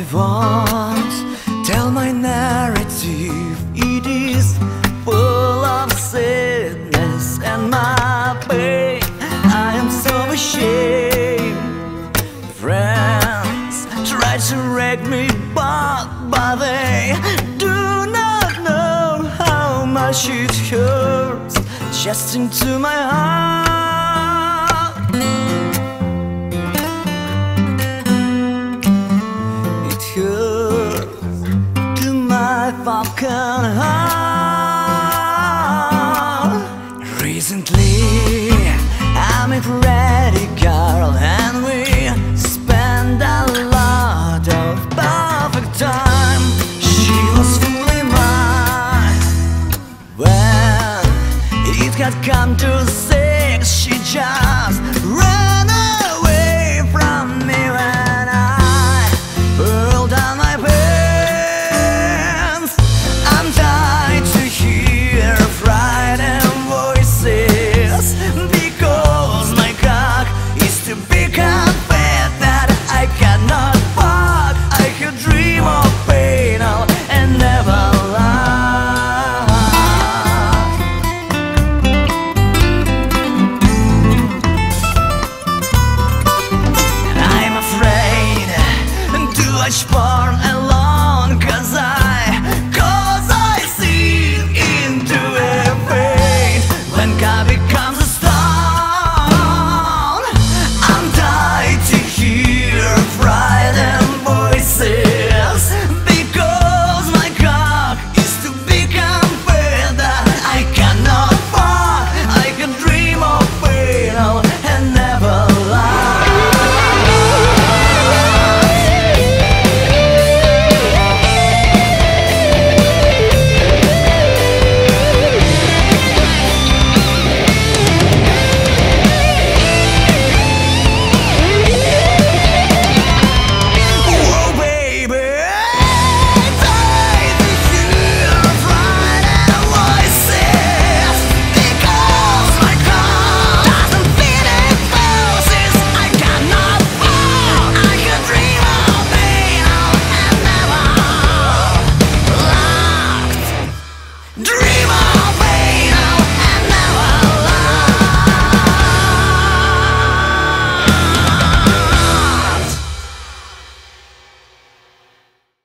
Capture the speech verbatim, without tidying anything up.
I want, tell my narrative. It is full of sadness and my pain. I am so ashamed. Friends try to wreck me, but, but they do not know how much it hurts just into my heart. It hurts to my fucking heart. Recently I met a pretty girl and we spent a lot of perfect time. She was fully mine. When it had come to sex, she just